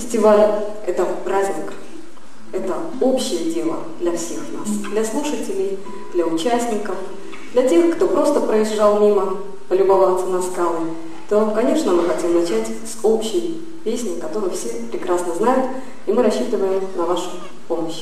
Фестиваль – это праздник, это общее дело для всех нас, для слушателей, для участников, для тех, кто просто проезжал мимо полюбоваться на скалы, то, конечно, мы хотим начать с общей песни, которую все прекрасно знают, и мы рассчитываем на вашу помощь.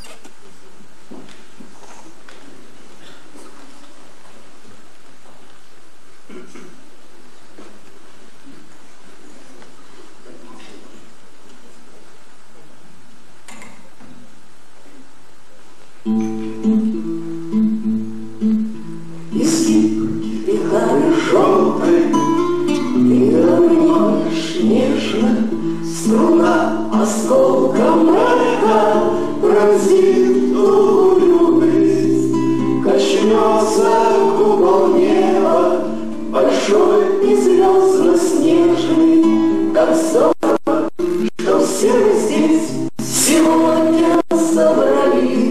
Струна осколком эха пронзит дурную высь, качнется купол неба, большой и звездно-снежный, как здорово, что все мы здесь сегодня собрались.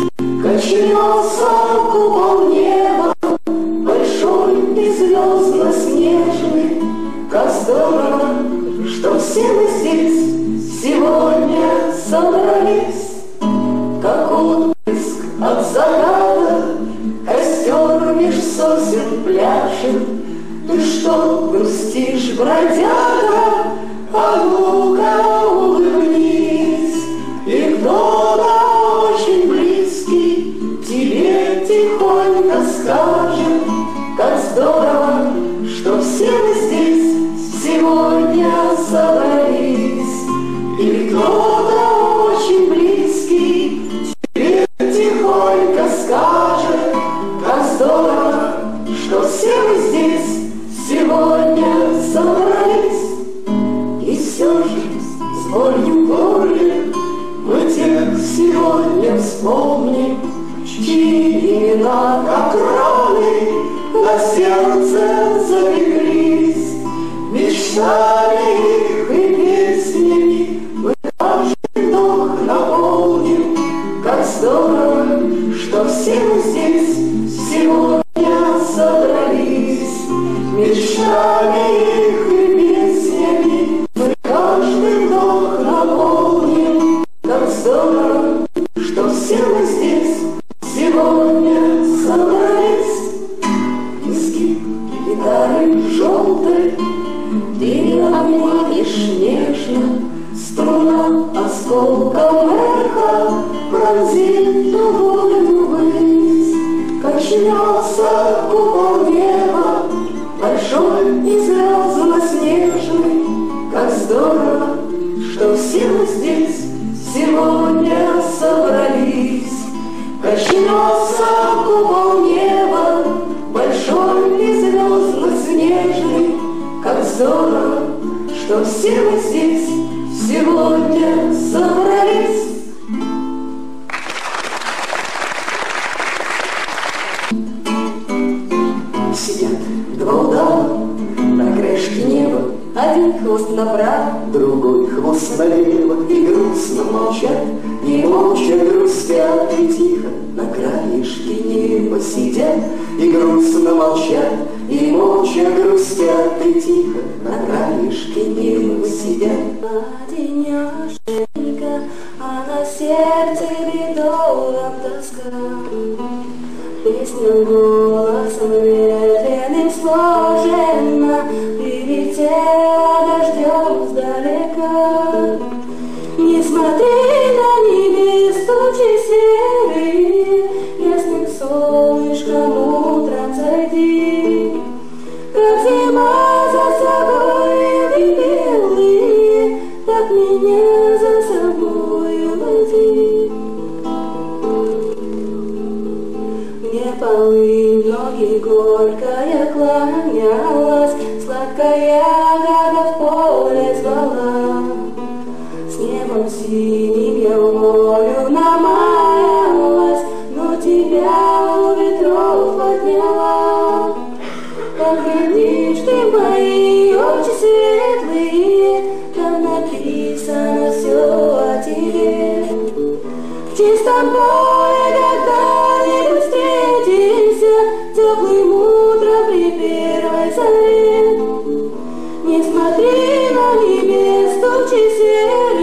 Качнется купол неба, большой и звездно-снежный, как здорово, что все мы здесь сегодня собрались. Как отблеск от заката костер меж сосен пляшет. Ты что грустишь, бродяга? А ну-ка улыбнись. И кто-то очень близкий тебе тихонько скажет: как здорово, что все мы здесь сегодня собрались. И кто-то очень близкий тебе тихонько скажет: как здорово, что все мы здесь сегодня собрались. И все же с болью в горле мы тех сегодня вспомним, чьи имена, как раны, на сердце запеклись. Мечтами их и песнями мы каждый вдох наполним. Как здорово, что все мы здесь сегодня собрались. Мечтами их и песнями мы каждый вдох наполним. Как здорово, что все мы здесь сегодня собрались. Виски гитары желтой ты обнимаешь нежно, струна осколком эха пронзит туманную высь. Качнется купол неба, большой и звездно-снежный. Как здорово, что все мы здесь сегодня собрались. Качнется купол неба, большой и звездно-снежный. Как здорово, что все мы здесь сегодня собрались. Сидят два удава на краешке неба, один хвост направо, другой хвост налево, и грустно молчат, и молча грустят, и тихо на краешке неба сидят, и грустно молчат, и молча грустят, и тихо на краешке неба сидят. Одинешенька, а на сердце бедовом тоска. Песня голосом ветреным сложена, прилетела дождем сдалека. Не смотри на небес тучи серые, ясным солнышком утром зайди. Как зима за собой и белые, так меня за собой води. Мне полынь ноги горькая кланялась, сладкая ягода в поле звала. С небом синим я в волю намаялась, но тебя у ветров подняла. Поглядишь ты в мои очи светлые, там написано все о тебе. В чистом поле когда-нибудь встретимся, теплым утром при первой заре. Не смотри на небес тучи серые,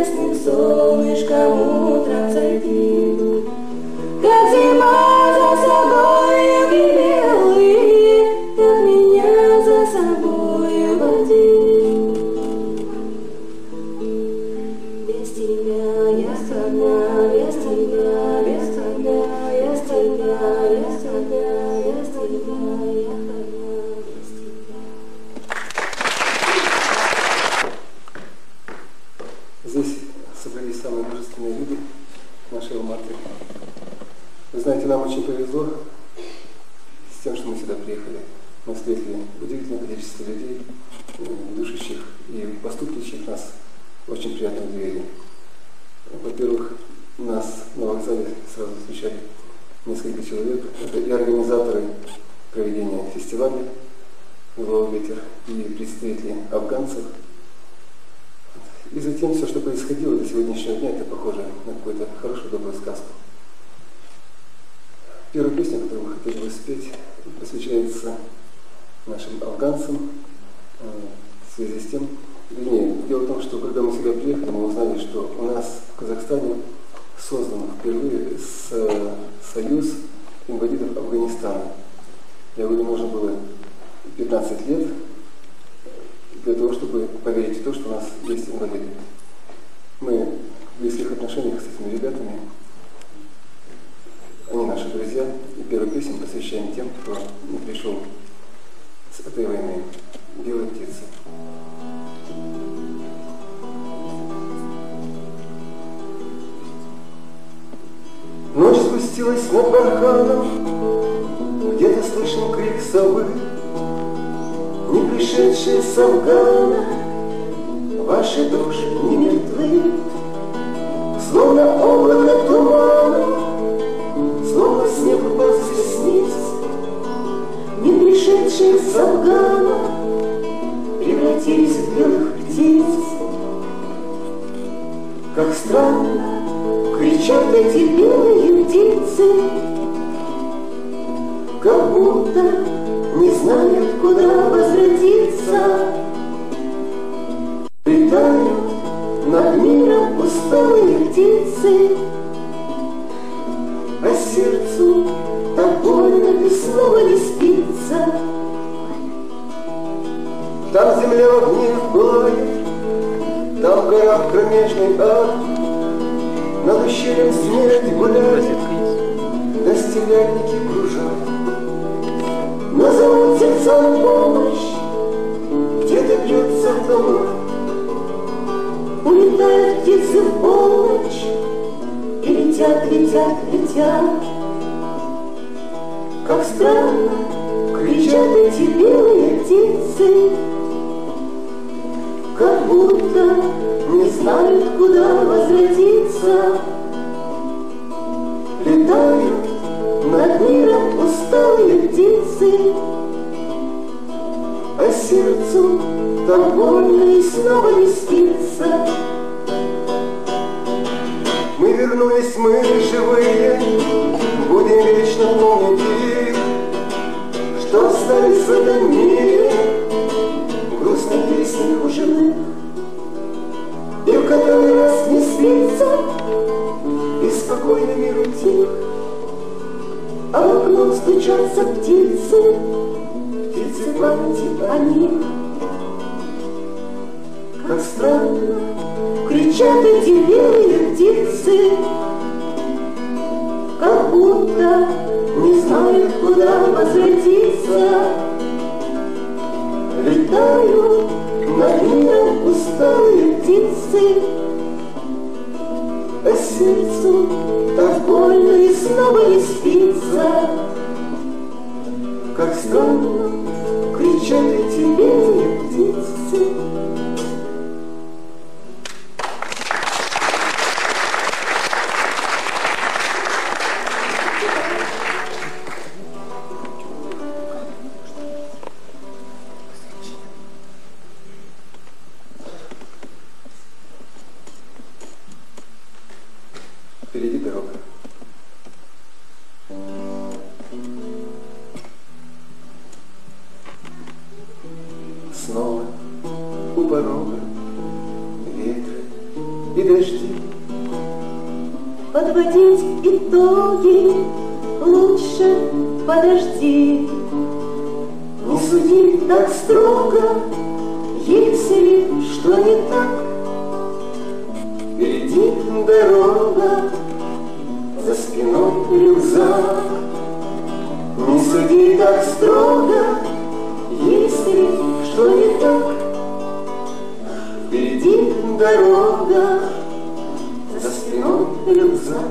ясным солнышком утром зайти. Как зима за собою белый, как меня за собою води. Без тебя я одна, без тебя, без тебя, без тебя, без тебя, без тебя, я одна, без тебя. Здесь собрались самые мужественные люди нашей Алматы. Вы знаете, нам очень повезло с тем, что мы сюда приехали. Мы встретили удивительное количество людей, душащих и поступающих нас очень приятно удивили. Во-первых, нас на вокзале сразу встречали несколько человек. Это и организаторы проведения фестиваля «Лиловый ветер», и представители афганцев. И затем все, что происходило до сегодняшнего дня, это похоже на какую-то хорошую добрую сказку. Первая песня, которую мы хотели бы спеть, посвящается нашим афганцам в связи с тем, дело в том, что когда мы сюда приехали, мы узнали, что у нас в Казахстане создан впервые союз инвалидов Афганистана. Я говорю, нужно было 15 лет для того, чтобы поверить в то, что у нас есть инвалиды. Мы в близких отношениях с этими ребятами. Они наши друзья, и первую песню посвящаем тем, кто не пришел с этой войны. «Белая птица». Ночь спустилась над барханом, где-то слышен крик совы, не пришедшие с Афгана, ваши души не мертвы, словно облако тумана, словно снег упал с ресниц, не пришедшие с Афгана превратились в белых птиц. Как странно кричат эти белые птицы, как будто не знают, куда возвратиться. Летают над миром усталые птицы, а сердцу так больно и снова не спится. Там земля в огне пылает, там в горах кромешный ад, над ущельем смерть гуляет, да стервятники кружат. Но зовут сердца на помощь, где-то бьется дома. Улетают птицы в полночь и летят, летят, летят. Как странно кричат эти белые птицы, как будто не знают, куда возвратиться. Летают над миром усталые птицы, а сердцу так больно и снова не спится. Мы вернулись, мы живые, будем вечно помнить их, что остались в этом мире грустной песни у живых. И в который раз не спится, и спокойно мир утих, а в окно стучатся птицы, птицы памяти о них. Как странно кричат эти белые птицы, как будто не знают, куда возвратиться. Летают над миром усталые птицы, а сердцу так больно и снова не спится. Как странно кричат эти белые птицы. Впереди дорога. Снова у порога ветры и дожди. подводить итоги, лучше подожди. Не суди так строго, если что не так. Впереди дорога, за спиной рюкзак. Не суди так строго, если что не так. Впереди дорога, за спиной рюкзак.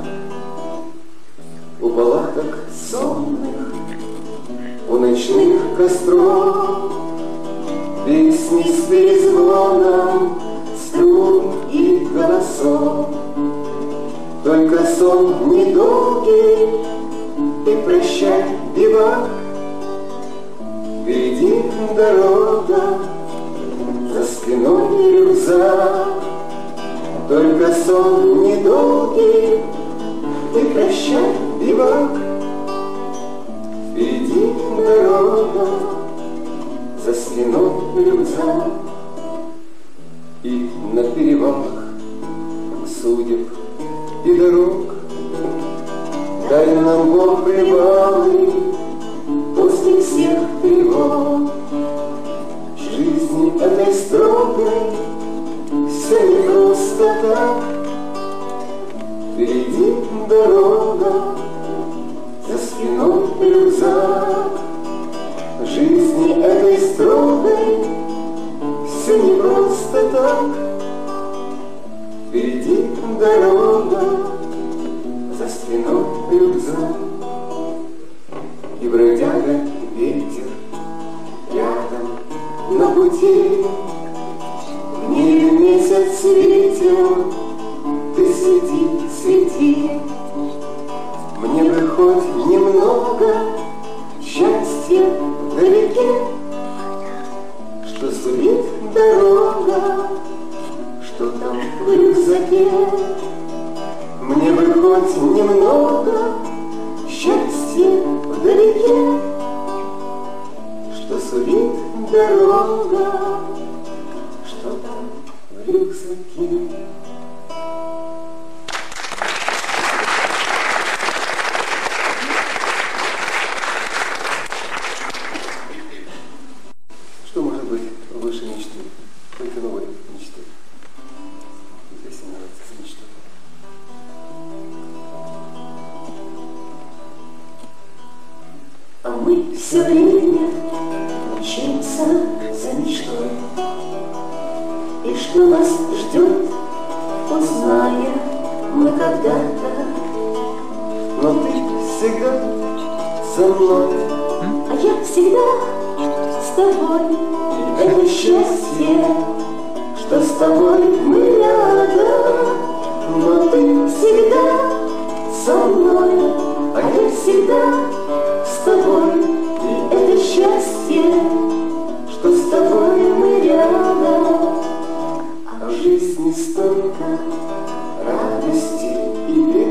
У палаток сонных, у ночных костров песни с перезвоном струн и голосов. Только сон недолгий, и прощай, бивак. Впереди дорога, за спиной рюкзак. Только сон недолгий, и прощай, бивак. Впереди дорога, за спиной рюкзак. И на перевалах судеб и дорог дай нам Бог привалы после всех тревог. Жизни этой строгой все не просто так. Впереди дорога, за спиной рюкзак. Жизни этой строгой все не просто так. Впереди дорога, за спиной рюкзак. И бродяга ветер рядом на пути. В небе месяц светил, ты свети, свети. Мне бы хоть немного счастья вдалеке, что сулит дорога, что там в рюкзаке. Мне бы хоть немного счастья вдалеке, что сулит дорога, что там в рюкзаке. Что может быть выше мечты? Только новой мечты. Здесь нравится за мечту. А мы все время мчимся за мечтой. И что нас ждет, узнаем мы когда-то. Но ты всегда со мной, А я всегда с тобой. и это счастье, что с тобой мы рядом. Но ты Всегда со мной, а я всегда с тобой. и Это счастье, что с тобой мы рядом. А в жизни столько радости и бед.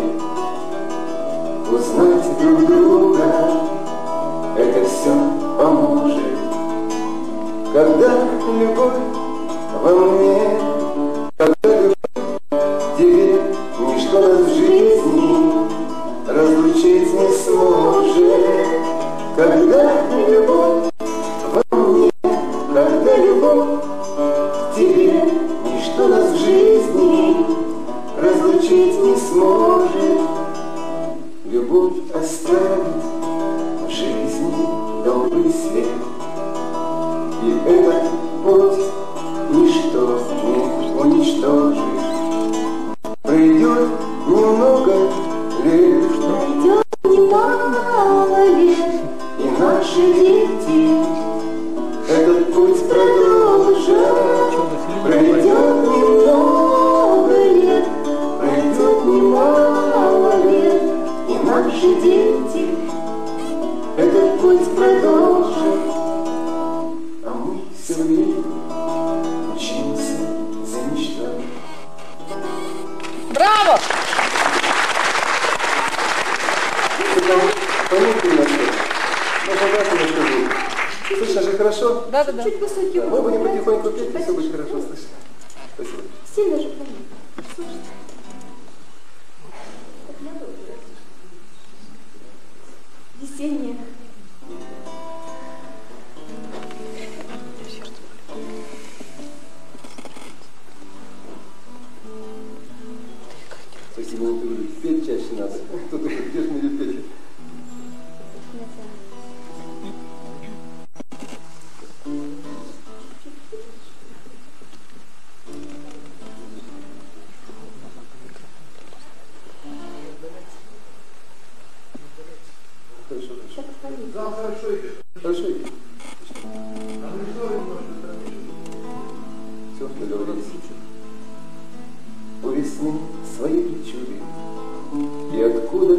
Узнать друг друга, это все поможет. Когда любовь во мне, когда любовь в тебе, ничто нас в жизни разлучить не сможет. Когда любовь во мне, когда любовь в тебе, ничто нас в жизни разлучить не сможет. Любовь оставит в жизни добрый свет, и этот путь ничто не уничтожит. Пройдет немного лет, Пройдет немало лет, и наши дети этот путь продолжат. Пройдет немного лет, пройдет немало лет, и наши дети этот путь продолжит. А мы все время мчимся за мечтой. Браво! Понятно немножко. Можно дальше немножко жить. Слышно же хорошо? Да. чуть высокий Мы будем потихоньку петь, и все будет хорошо слышно. Спасибо. Сильно же понятно. Слушайте. чаще надо. Тут уже где ж мне петь? Хорошо идет. Все, договорились. У весны свои причуды, и откуда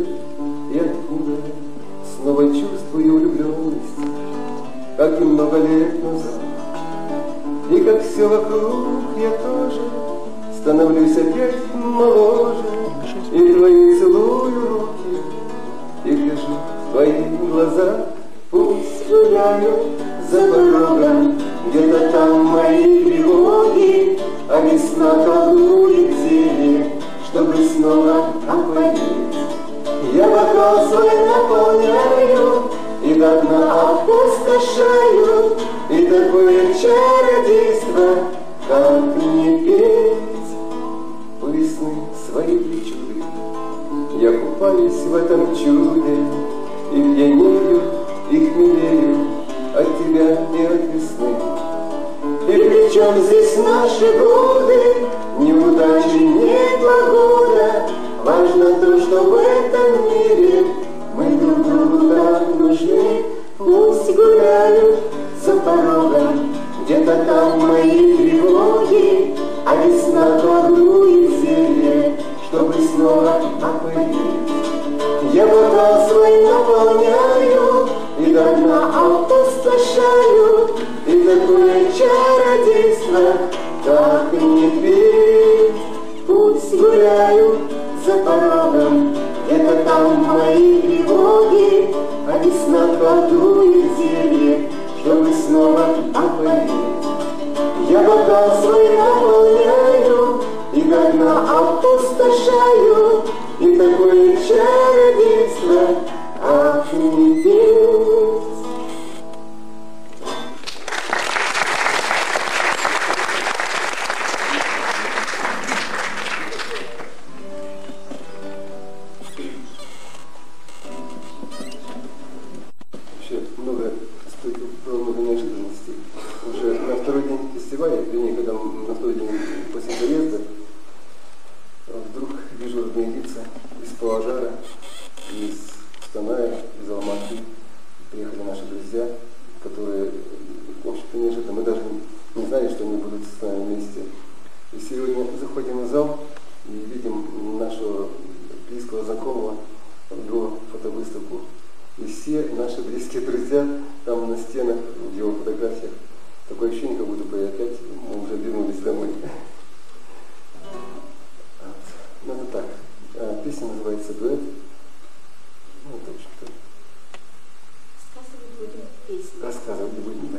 снова чувствую влюбленность, как и много лет назад. И как все вокруг я тоже становлюсь опять моложе, и твои целую руки, и гляжу в твои глаза. Пусть гуляю за порогом, где-то там мои тревоги, а весна колдует зелье, чтобы снова опалить. Я бокал свой наполняю и до дна опустошаю, и такое чародейство, как не петь. У весны свои причуды, я купаюсь в этом чуде, и пьянею, и хмелею от тебя и от весны. И при чем здесь наши годы, неудачи, непогода, важно то, что в этом мире мы друг другу так нужны. Пусть гуляют за порогом, где-то там мои тревоги, а весна колдует зелье, чтобы снова опылить. Я бокал свой наполняю и до дна опустошаю, и такое чародейство, как не петь. Пусть гуляю за порогом, где-то там мои тревоги, а весна колдует зелье, чтобы снова опылить. Я бокал свой наполняю и до дна опустошаю, и такое чародейство, как не петь. Вообще много неожиданностей. Уже на второй день фестиваля, вернее, когда на второй день после заезда, вдруг вижу родные лица из Павлодара, из Станая, из Алматы. Приехали наши друзья, которые, в общем-то, неожиданно. Мы даже не знали, что они будут с нами вместе. И сегодня заходим в зал и видим нашего близкого знакомого, его фотовыставку. И все наши близкие друзья там на стенах, в его фотографиях. Такое ощущение, как будто бы опять мы уже вернулись домой. Ну, это так. Песня называется «Дуэт». Ну, это, в общем-то... Рассказывать будем песню. Рассказывать будем,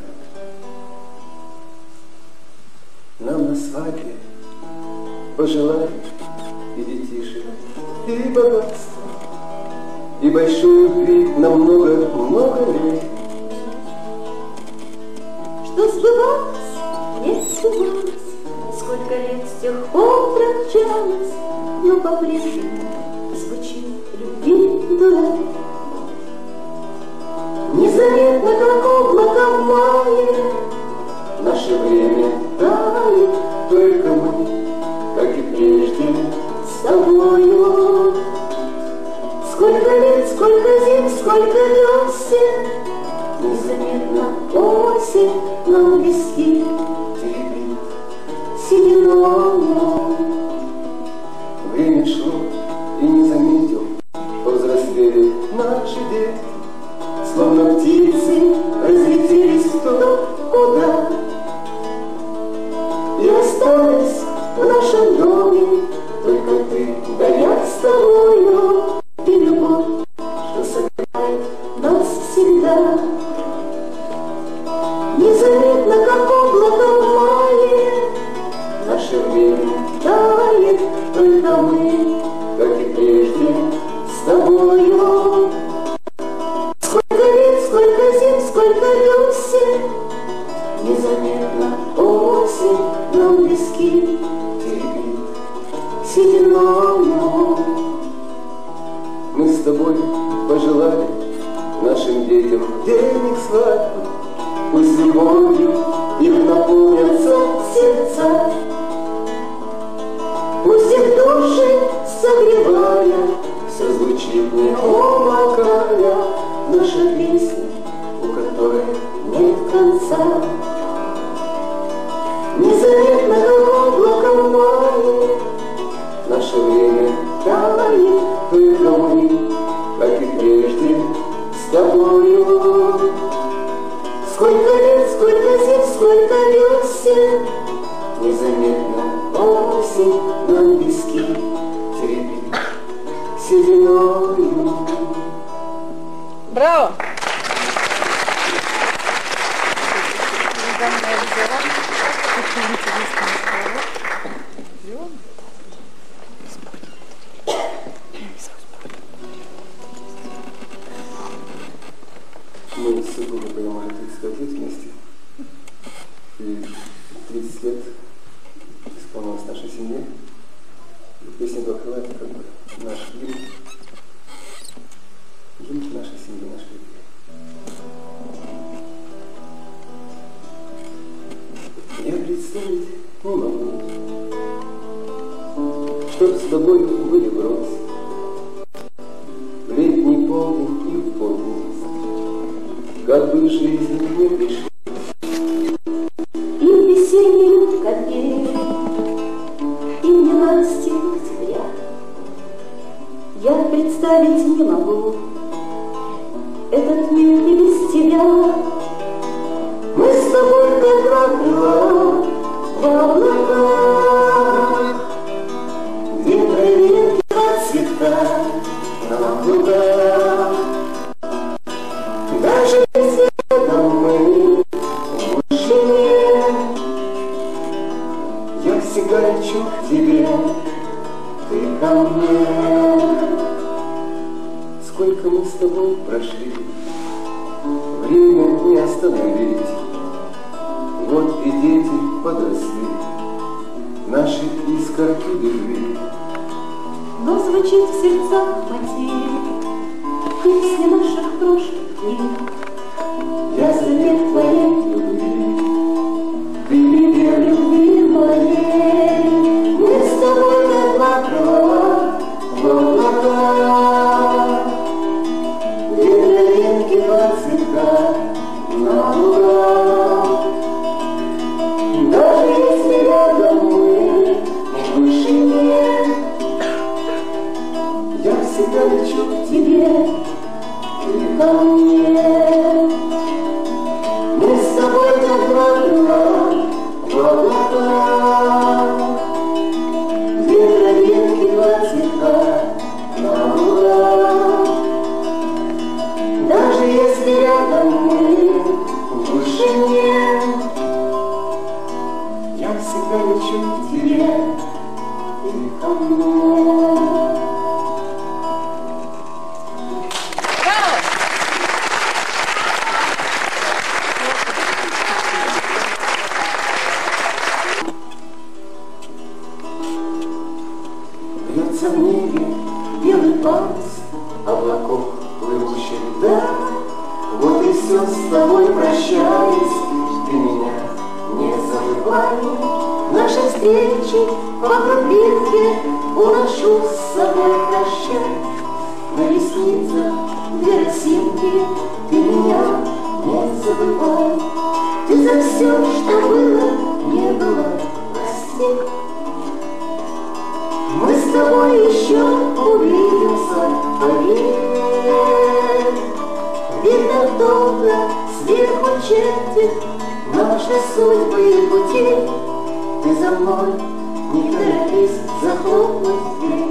да. Нам на свадьбе пожелают и детишек, и богатства, и большую любви на много-много лет. Что сбывалось, не сбывалось, сколько лет с тех пор промчалось, но по-прежнему звучит любви дуэт. Незаметно, как облако в мае, наше время тает, только мы, как и прежде, с тобою. Сколько лет, сколько зим, сколько весен, незаметно осень нам виски теребит сединою. Время шло и не заметил, повзрослели наши дети, Словно птицы разлетелись кто куда, и осталась в нашем доме только ты, да я с тобою, и любовь, что согревает нас всегда. Незаметно, как облако в мае, наше время тает, только мы, как и прежде, с тобою. с тобой пожелали нашим детям денег свадьбы, пусть любовью их наполнятся сердца, пусть их души согревая, все звучит не умолкая, наша песня, у которой нет конца. Незаметно облаком мая наше время тает, только мы, как и прежде, с тобою. Сколько лет, сколько зим, сколько весен, незаметно осень нам виски теребит сединою. Браво! Мы с супругой принимали 35 лет вместе, и 30 лет исполнилось нашей семье. И песня «Бахрила» — это как бы наш гимн нашей семьи, нашей любви. Я представить не могу, чтоб с тобой были врозь в летний полдень и в полдень, как бы в жизни не пришли. И в весеннюю капель, и в ненастье октября я представить не могу этот мир и без тебя. Мы с тобой как два крыла в облаках, где травинки расцветают на лугах. Даже если рядом мы в вышине, Я всегда лечу к тебе, ты ко мне. сколько мы с тобой прошли, время не остановить. Вот и дети подросли, наши искорки любви. Но звучит в сердцах мотив песни наших прошлых дней. Я завет твоей любви, ты припев любви моей. Мы с тобой как два крыла в облаках, где травинки расцветают на лугах. Даже если рядом мы в вышине, Я всегда лечу к тебе, ты ко мне. Мы с тобой как два крыла в облаках, где травинки расцветают на лугах. Даже если рядом мы в вышине, Я всегда лечу к тебе. тебе, ты ко мне. Бьется в небе Белый парус облаков, плывущих вдаль. Вот и все с тобой прощаюсь, ты меня не забывай. нашей встречи вокруг битвы уношу с собой прощай. На ресницах две росинки, ты меня не забывай. Ты за все, что было, не было, прости. Мы с тобой еще увидимся, поверь. Видно, долго сверху чертит наши судьбы и пути. Ты за мной, не торопись захлопнуть дверь.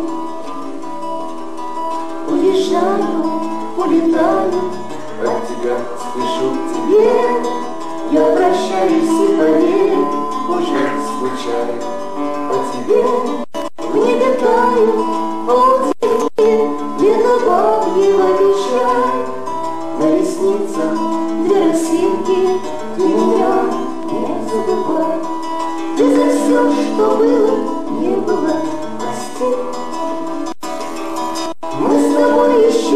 Уезжаю, улетаю, От тебя спешу к тебе. Я прощаюсь и поверь, уже скучаю по тебе. в небе таю полутьме недобавьего печаль. На ресницах две росинки, ты меня не забывай. Ты за все, что было, не было, прости. Мы с тобой еще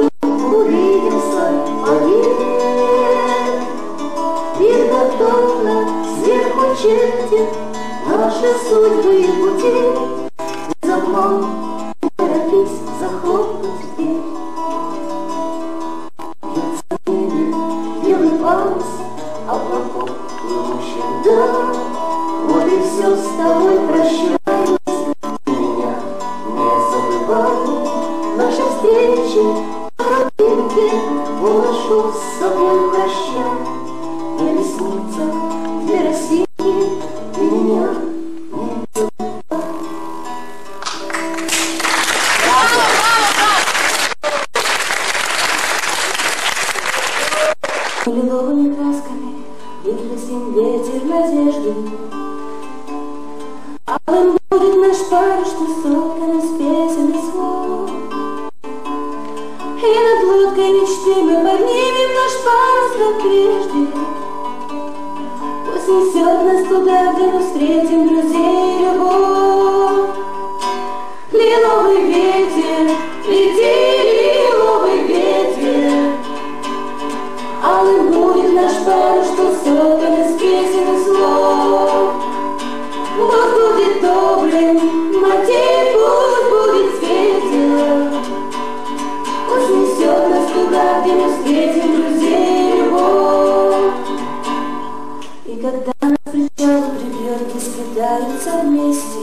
Он нашел с собой прощать на ресницах две росинки и меня не забывай. Лиловыми красками выкрасим ветер надежды. Алым будет наш парень, что соткан из песен и слов. И над лодкой мечты мы поднимем наш парус, как прежде. Пусть несет нас туда, где мы встретим друзей и любовь. Лиловый ветер, лети, лиловый ветер. Алым будет наш парус, что соткан из песен и слов. Пусть будет добрым мотив, пусть будет светел. Пусть несет нас туда, где мы встретим друзей и любовь. И когда нас причал прибьет и скитаются вместе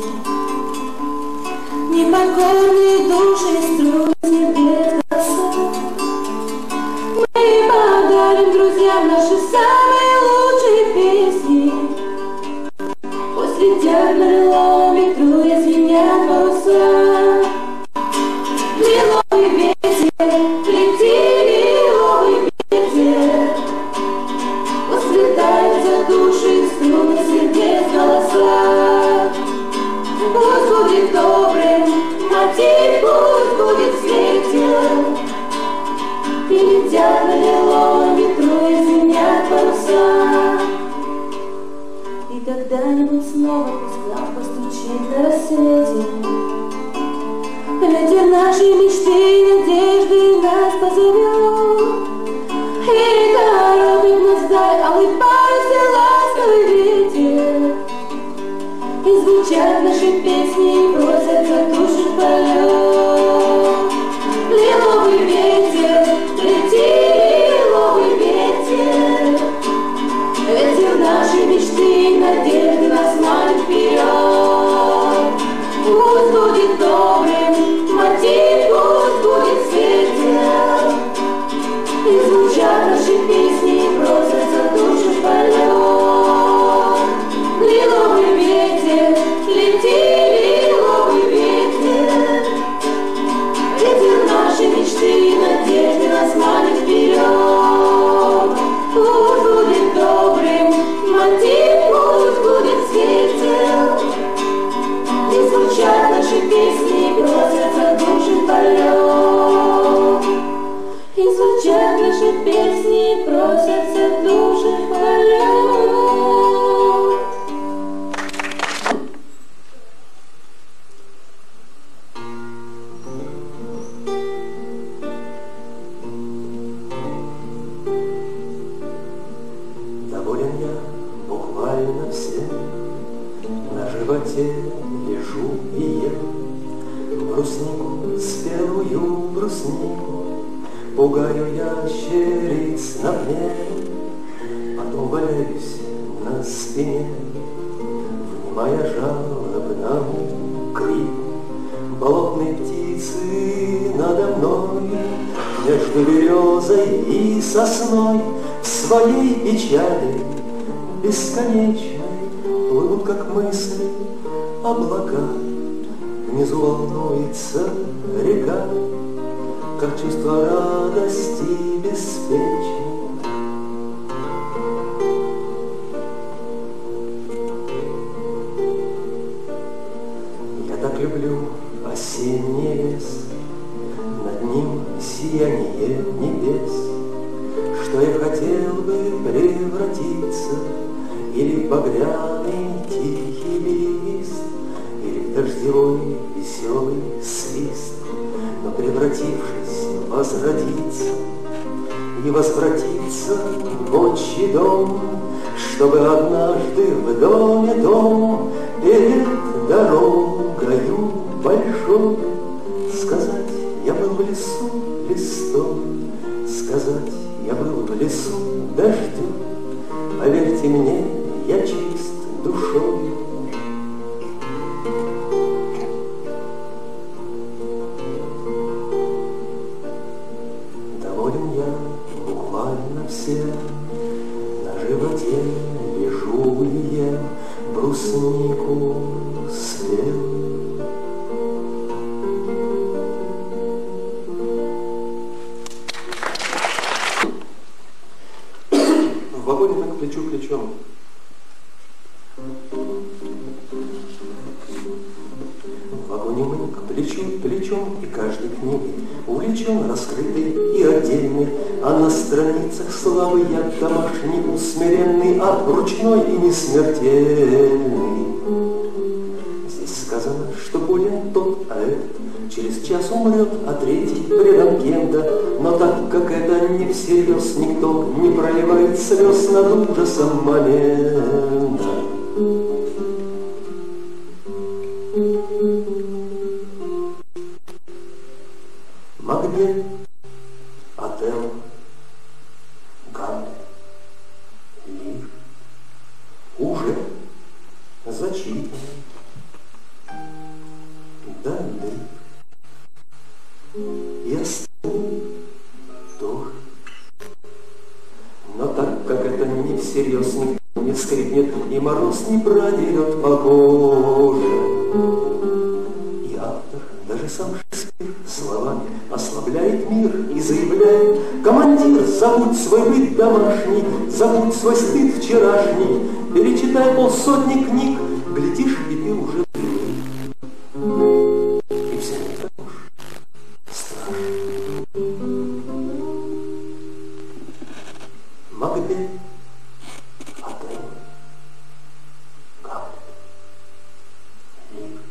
непокорные души и струны небес голоса, мы подарим друзьям наши самые лучшие песни. Пусть летят на лиловом ветру и звенят паруса. Лиловый ветер, лети, лиловый ветер. Пусть летают за души и струны сердец голоса. Пусть будет добрым мотив, пусть будет светел. И летят на лиловом ветру и звенят паруса. И когда-нибудь снова пусть к нам постучит на рассвете ветер нашей мечты и надежды нас позовет. И торопит нас вдаль алый парус и ласковый ветер. И звучат наши песни и просятся души в полет. Лиловый ветер, лети, лиловый ветер. Ветер нашей мечты и надежды нас манит вперед. Пусть будет добрым мотив, пусть будет светел. И звучат наши песни и просятся души в полет. Лиловый ветер, лети, лиловый ветер. Ветер нашей мечты и надежды нас манит вперед. Пусть будет добрым мотив, пусть будет светел. И звучат наши песни и просятся души в полет. И звучат наши песни и просятся души в полет. Доволен я буквально всем. На животе лежу и ем бруснику, спелую бруснику. Пугаю ящериц на пне, потом валяюсь на спине, внимая жалобному крику болотной птицы надо мной. Между березой и сосной в своей печали бесконечной плывут, как мысли, облака. Внизу волнуется река, как чувство радости беспечной. Я так люблю осенний лес, над ним сияние небес, что я хотел бы превратиться или в багряный тихий лист, или в дождевой веселый свист, но превратившись, возродиться и возвратиться в отчий дом, чтобы однажды в доме том перед дорогою большой сказать: я был в лесу листом, сказать: я был в лесу дождем. Поверьте мне, я чист душой. Голен я буквально все, на животе лежу и ем бруснику свет. В вагоне мы плечу к плечом. В вагоне мы плечу к плечом, и каждый книгой увлечен, раскрытый и отдельный, а на страницах славы я домашний, усмиренный, а ручной и несмертельный. Здесь сказано, что более тот, а этот через час умрет, а третий предам кем-то. Но так как это не всерьез, никто не проливает слез над ужасом момента. Макбет, Отелло, Гамлет, Лир уже зачитаны. Даны и остальные тоже. Но так как это не всерьез, никто не скрипнет, и мороз не продерет по коже. И автор, даже сам Шекспир, словами ослабляет мир и заявляет: командир, забудь свой быт домашний, забудь свой стыд вчерашний, перечитай полсотни книг, глядишь, и ты уже привык. И все не так уж страшно. Макбет, Отелло, Гамлет, Лир.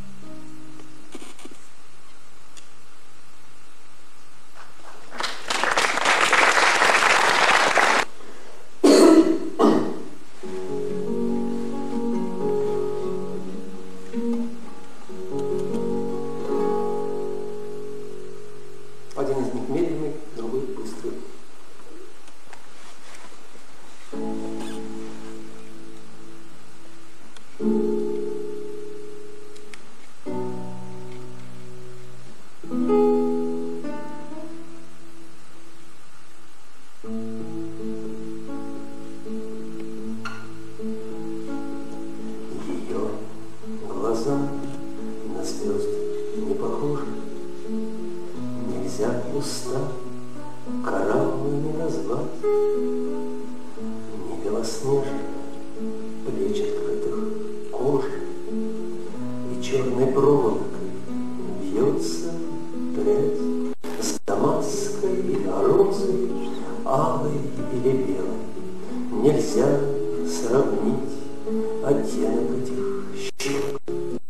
Один из них медленный, другой быстрый. Ее глаза на звезды не похожи. Нельзя уста кораллами назвать. Не белоснежные плечи открытых кожи, и черной проволокой бьется прядь с дамасской розой, алой или белой. Нельзя сравнить оттенок этих щек,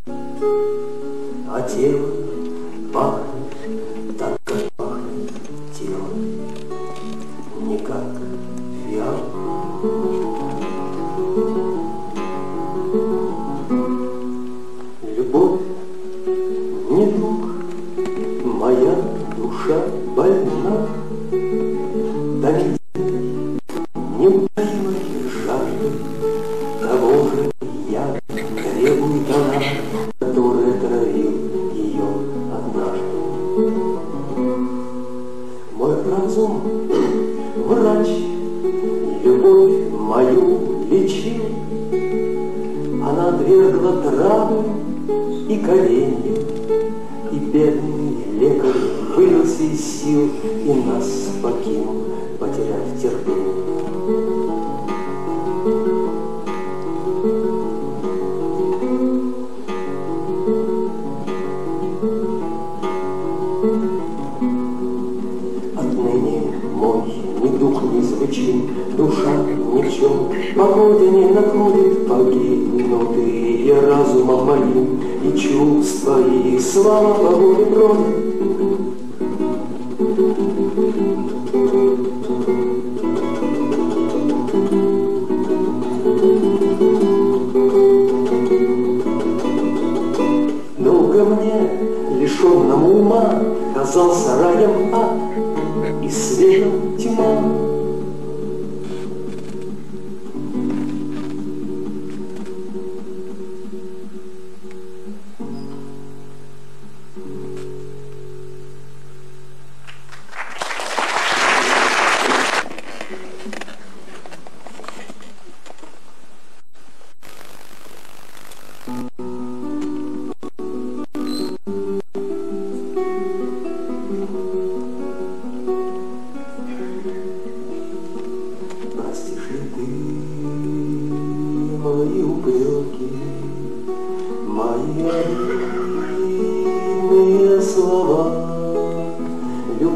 а тело пахнет так, как пахнет тело, не как фиал. Любовь не друг, моя душа больна, томит неутолимой жаждой того же я требует она, который травил ее однажды. Мой разум, врач, любовь мою лечил. Она отвергла травы и коренья, и бедный лекарь вылился из сил и нас покинул, потеряв терпение. Отныне мой недуг неизлечим, душа ни в чем по родине находит погибнутые. Я разумом моим и чувства, и слава по воле брони. Долго мне, лишенному ума, казался раем ад и светом тьма.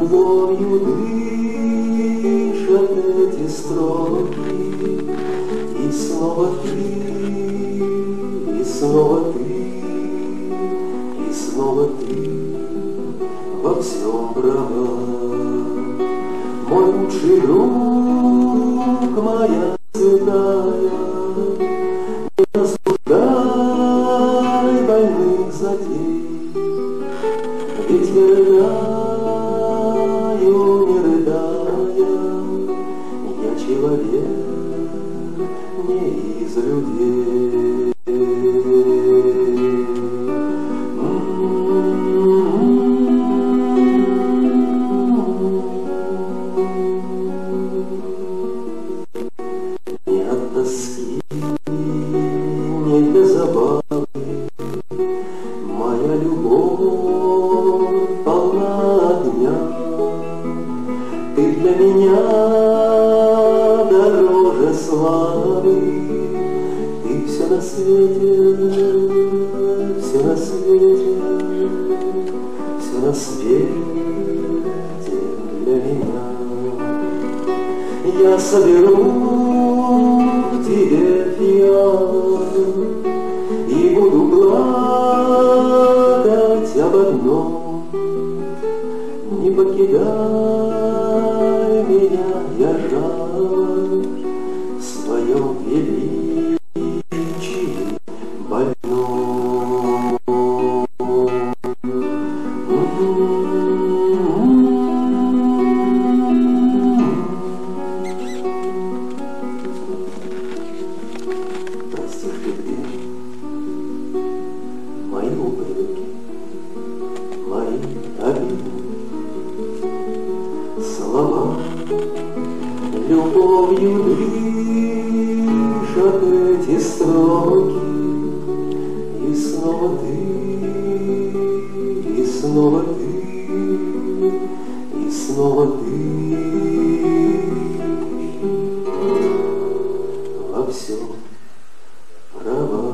любовью дышат эти строки, и снова ты, и снова ты, и снова ты во всем права. Мой лучший друг, моя святая, не осуждай больных затей, ведь я рыдаю, не рыдая, я человек не из людей. Не от тоски, не для забавы, моя любовь полна огня. Ты для меня дороже славы, ты все на свете, все на свете, все на свете для меня. Я соберу тебе фиалки и буду плакать об одном: не покидай меня, я жаль в своем величии больном. Простишь ли ты мои упреки, мои обиды, слова любовью дышат эти строки, и снова ты, и снова ты, и снова ты во всем права.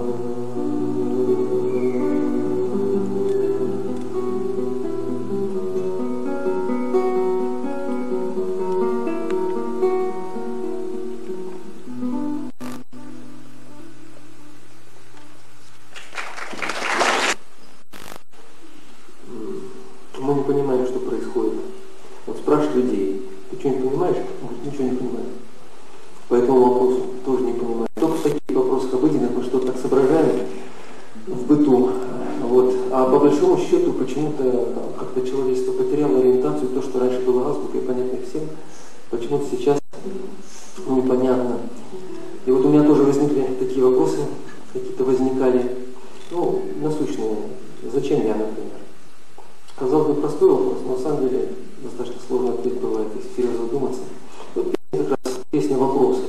Мы не понимаем, что происходит. Вот спрашивают людей: ты что, не понимаешь? Может, ничего не понимаю. По этому вопросу тоже не понимаю. Только в таких вопросах обыденных мы что-то так соображаем в быту. Вот. А по большому счету почему-то как-то человечество потеряло ориентацию, то, что раньше было азбукой, понятно всем, почему-то сейчас непонятно. И вот у меня тоже возникли такие вопросы, какие-то возникали, ну, насущные. Зачем я, например? Казалось бы, простой вопрос, но на самом деле достаточно сложный ответ бывает, если серьезно задуматься. Вот как раз песня «Вопросы».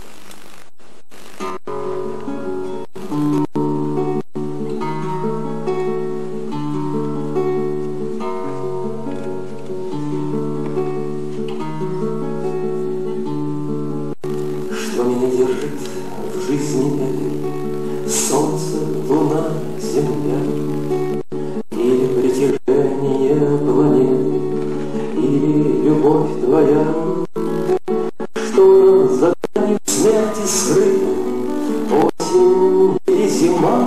Что меня держит в жизни этой? Солнце, луна, земля, или притяжение планет, или любовь твоя, что за гранью смерти скрыта, осень или зима,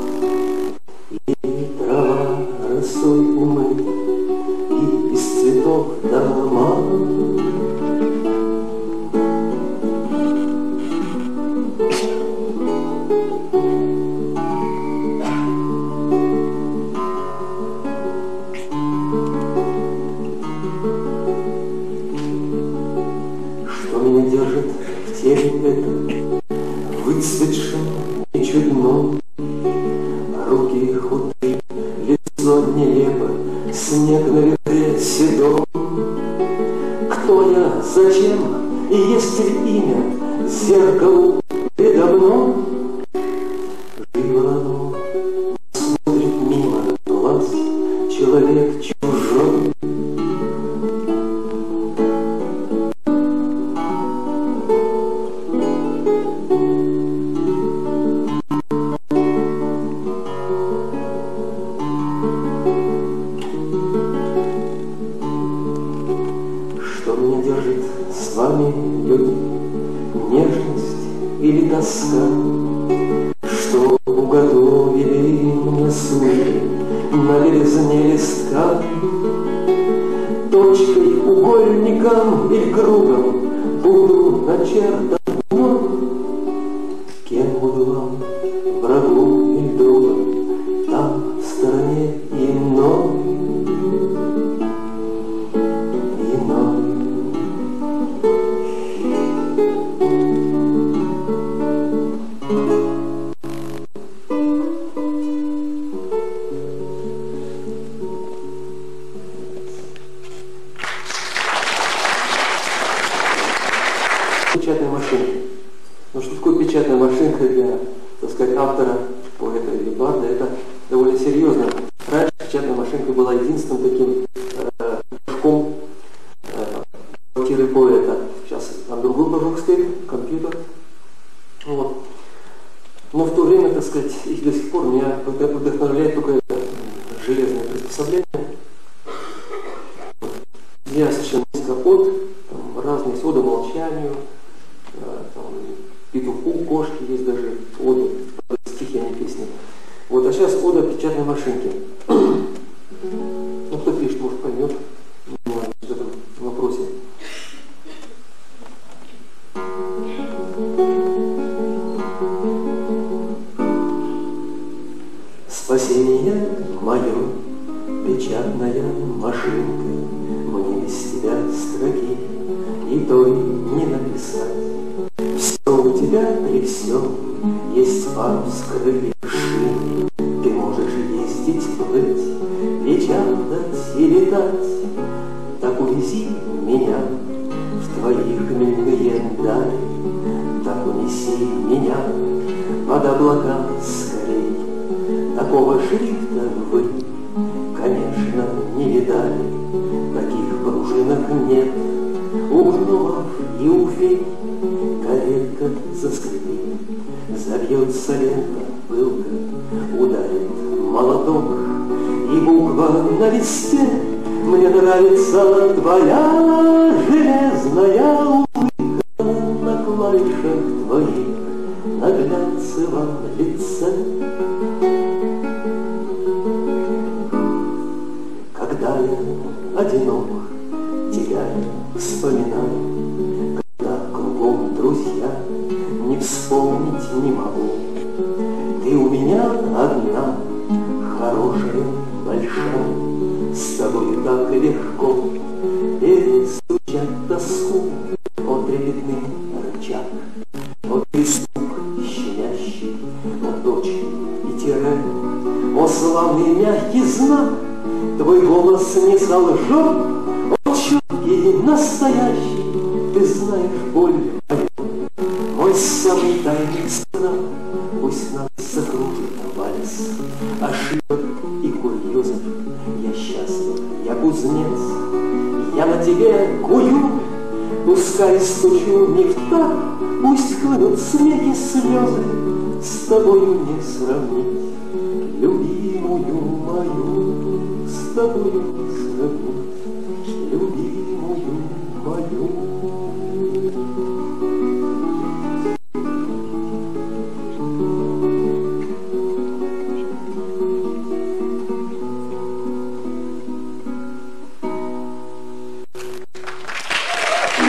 или трава росой умыта, и из цветов дома. Меня держит в теле это, выцветшем и чудном, руки худые, лицо нелепо, снег на ветре седом. Кто я, зачем, и есть ли имя зеркалу передо мной? Живо оно смотрит мимо глаз, человек чужой. Что меня держит с вами, люди? Нежность или тоска? Что уготовили мне судьбы на белизне листка? Точкой, угольником или кругом буду начертан вновь. Кем буду вам, врагу или другом, там, в стороне иной? Печатная машинка. Ну что такое печатная машинка для, так сказать, автора, поэта или барда? Это довольно серьезно. Раньше печатная машинка была единственным таким прыжком квартиры поэта. Сейчас там другой прыжок стоит, компьютер. Вот. Но в то время, так сказать, и до сих пор меня вдохновляет только это железное приспособление. Я совершенно низко от разные оды молчанию, там, петуху, кошки, есть даже оды, стихи, а не песни. Вот, а сейчас ода печатной машинки. Ну, кто пишет, может, поймет в этом вопросе. Спасение мое, печатная машинка, мне без тебя строки и той не написать. Все у тебя при всем есть парус, крылья, шины. Ты можешь ездить, плыть, печатать и летать. Так увези меня в твои хмельные дали, так унеси меня под облака скорей. Такого шрифта вы, конечно, не видали, таких пружинок нет у гномов и у фей. Каретка заскрипит, забьется лента пылка, ударит молоток, и буква на листе. Мне нравится твоя железная улыбка на клавишах твоих, на глянцевом лице. Когда я одинок, тебя вспоминаю, когда кругом друзья, не вспомнить не могу. Ты у меня одна, хорошая, большая, с тобой так легко перестучать тоску. О трепетный рычаг, о перестук щемящий, о точки и тире, о славный мягкий знак. Твой голос не солжет, он четкий, настоящий. Ты знаешь боль мою, мой самый тайный страх. Пусть нас закрутит вальс ошибок и курьезов. Я счастлив, я кузнец, я на тебе кую. Пускай стучу не в так, пусть хлынут смех и слезы. С тобою не сравнить любимую мою, с тобою не сравнить.